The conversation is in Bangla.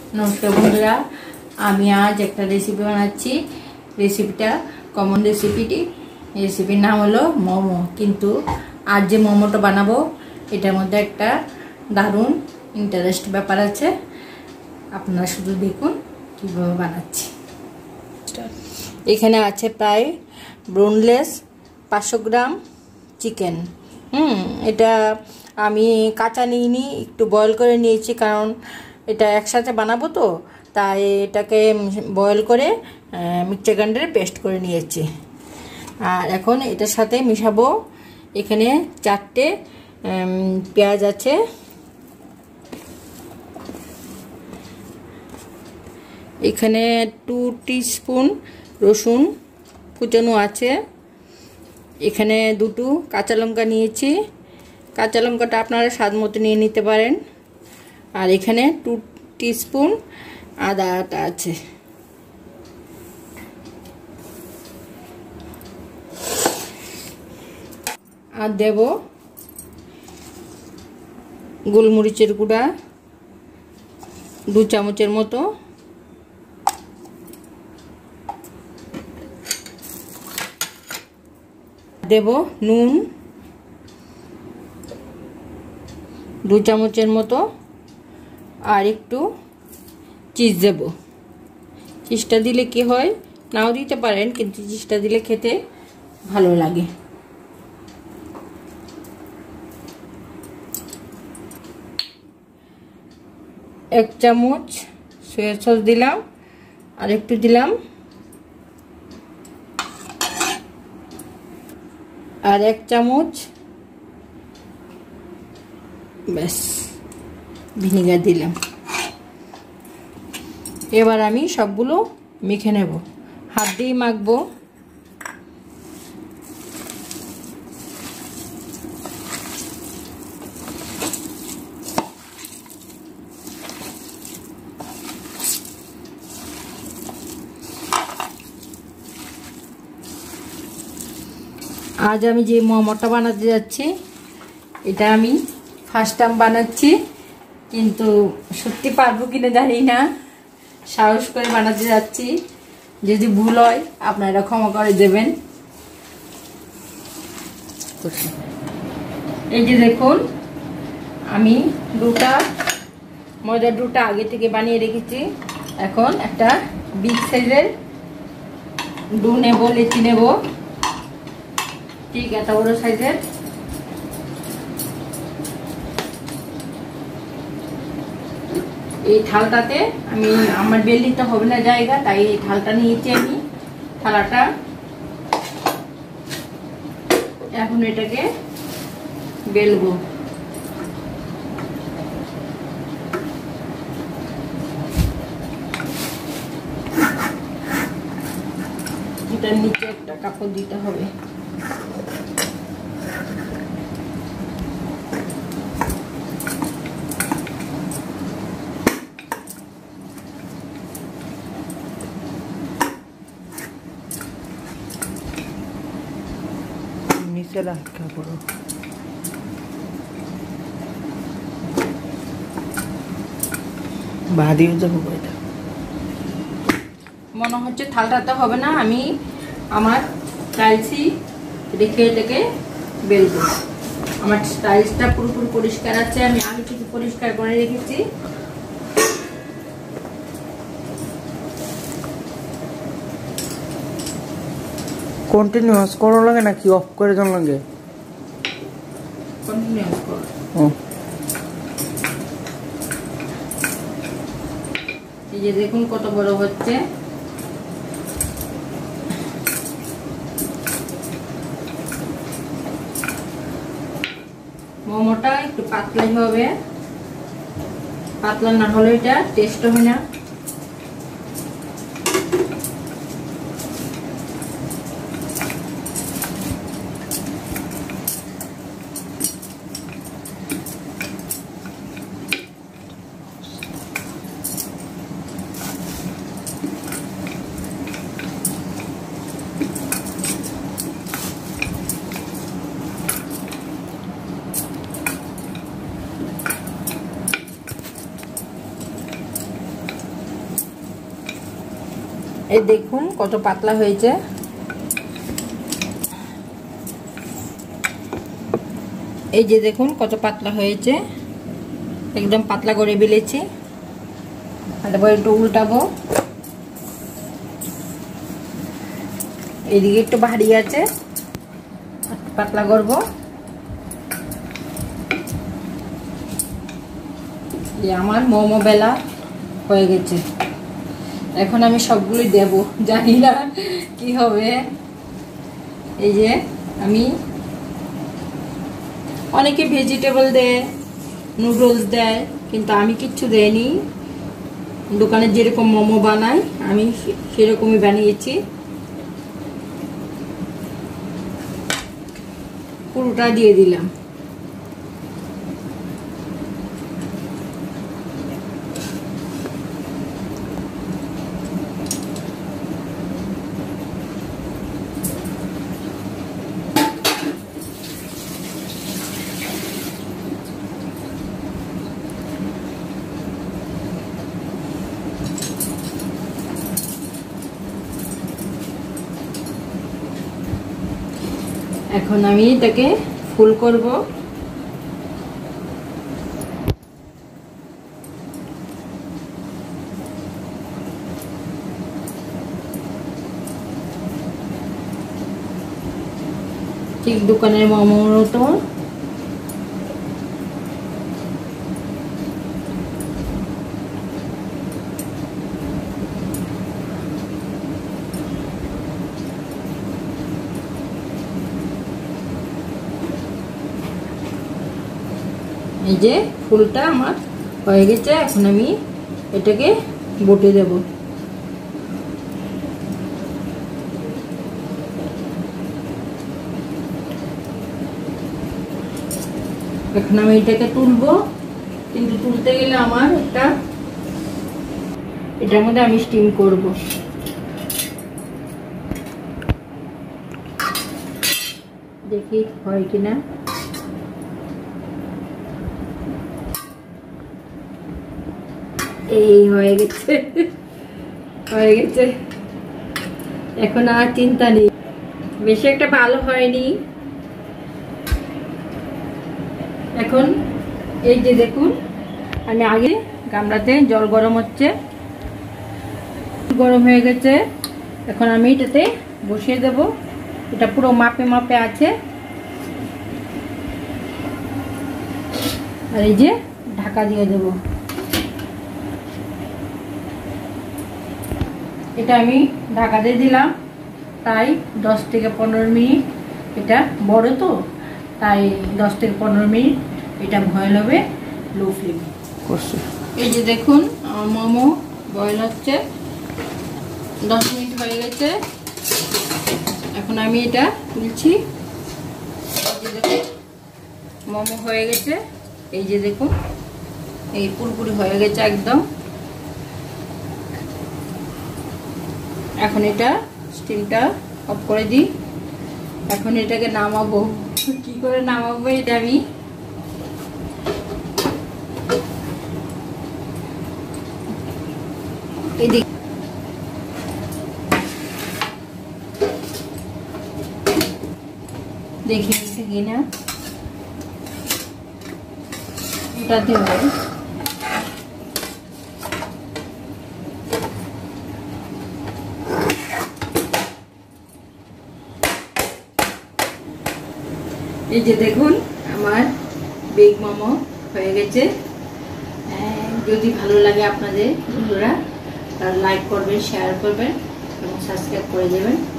नमस्कार बंधुरा आमी आज एक रेसिपि बनाচ্ছি रेसिपिटा कमन रेसिपिर नाम हलो मोमो किन्तु आज जे मोमोटा बानाबो एटार मধ্যে একটা দারুণ इंटरेस्ट ব্যাপার আছে আপনারা শুধু দেখুন কিভাবে বানাচ্ছি। এখানে আছে প্রায় বোনলেস 500 গ্রাম চিকেন। এটা আমি কাঁচা নিইনি, একটু বয়েল করে নিয়েছি কারণ এটা একসাথে বানাবো তো, তাই এটাকে বয়েল করে মিক্সচার গ্রাইন্ডারে পেস্ট করে নিয়েছি। আর এখন এটার সাথে মিশাবো এখানে 4টে পেঁয়াজ আছে, এখানে 2 টিস্পুন রসুন কুচানো আছে, এখানে 2টো কাঁচা লঙ্কা নিয়েছি, কাঁচা লঙ্কাটা আপনারা স্বাদ মতো নিয়ে নিতে পারেন। আর এখানে 2 টিস্পুন আদা বাটা আছে। আর দেব গোলমরিচের গুঁড়া 2 চামচের মতো, দেব নুন 2 চামচের মতো, আর একটু চিজ দেব। চিজটা দিলে কি হয়, নাও দিতে পারেন কিন্তু চিজটা দিলে খেতে ভালো লাগে। এক চামচ সয়া সস দিলাম, আর একটু দিলাম, আর 1 চামচ ব্যাস ভিনেগার দিলাম। এবার আমি সবগুলো মেখে নেব, হাত দিয়ে মাখবো। আজ আমি যে মোমোটা বানাতে যাচ্ছি এটা আমি ফার্স্ট টাইম বানাচ্ছি, কিন্তু সত্যি পারবো কিনা জানি না, সাহস করে বানাতে যাচ্ছি। যদি ভুল হয় আপনারা ক্ষমা করে দেবেন। এই যে দেখুন আমি ময়দার ডোটা আগে থেকে বানিয়ে রেখেছি। এখন একটা বিগ সাইজের ডো নেব, লেচি নেব, ঠিক এত বড় সাইজের। এই থালটাতে আমি আমার বেল নিতে হবে না জায়গা, তাই এই থালটা নিয়েছি আমি। থালাটা এখন এটাকে বেলবো। এটার নিচে একটা কাপড় দিতে হবে। নিচে রাখা পড়ো। বাদিও যাব কইটা মনে হচ্ছে থালটাতে হবে না, আমি আমার টাইলসই রেখে এটাকে বেলবো। আমার টাইলসটা পুরোপুরি পরিষ্কার আছে, আমি আগে থেকে পরিষ্কার করে রেখেছি। কন্টিনিউয়াস করো লাগে নাকি অফ করে দেন লাগে? কন্টিনিউয়াস করো। এই যে দেখুন কত বড় হচ্ছে। মোমোটা একটু পাতলাই হবে, পাতলা না হলে এটা টেস্ট হবে না। এই দেখুন কত পাতলা হয়েছে। এই যে দেখুন কত পাতলা হয়েছে, একদম পাতলা করে বেলেছি। তারপর একটু উল্টাবো, এদিকে একটু ভারী আছে, পাতলা করবো। আমার মোমো বেলা হয়ে গেছে, এখন আমি সবগুলোই দেব, জানি না কি হবে। এই যে আমি, অনেকে ভেজিটেবল দেয়, নুডলস দেয়, কিন্তু আমি কিচ্ছু দেয়নি। দোকানে যেরকম মোমো বানাই আমি সেরকমই বানিয়েছি। পুরোটা দিয়ে দিলাম। এখন আমি এটাকে ফুল করব। ঠিক দোকানের মোমোর মতো। এই যে ফুলটা আমার হয়ে গেছে, এখন আমি এটাকে বটে দেব। এখন আমি এটাকে তুলবো, কিন্তু তুলতে গেলে আমার এটার মধ্যে আমি স্টিম করব। দেখি হয় কিনা। এই হয়ে গেছে, হয়ে গেছে। এখন আর চিন্তা নেই, বেশি একটা ভালো হয়নি। এখন এই যে দেখুন, আমি আগে গামলাতে জল গরম হচ্ছে, গরম হয়ে গেছে। এখন আমি এটাতে বসিয়ে দেব। এটা পুরো মাপে মাপে আছে। আর এই যে ঢাকা দিয়ে দেব। এটা আমি ঢাকা দিয়ে দিলাম, তাই 10 থেকে 15 মিনিট। এটা বড় তো, তাই 10 থেকে 15 মিনিট এটা বয়েল হবে লো ফ্লেমে। এই যে দেখুন আমার মোমো বয়েল হচ্ছে, 10 মিনিট হয়ে গেছে। এখন আমি এটা তুলছি। এই যে দেখুন মোমো হয়ে গেছে। এই যে দেখুন এই পুরোপুরি হয়ে গেছে একদম। এখন এটা স্টিমটা অফ করে দিই। এখন এটাকে নামাবো। কি করে নামাবো এটা আমি এদিকে দেখি কিনা ওটাতে হয়। এই যে দেখুন আমার বেগ মোমো হয়ে গেছে। যদি ভালো লাগে আপনাদের বন্ধুরা, তাহলে লাইক করবেন, শেয়ার করবেন এবং সাবস্ক্রাইব করে দেবেন।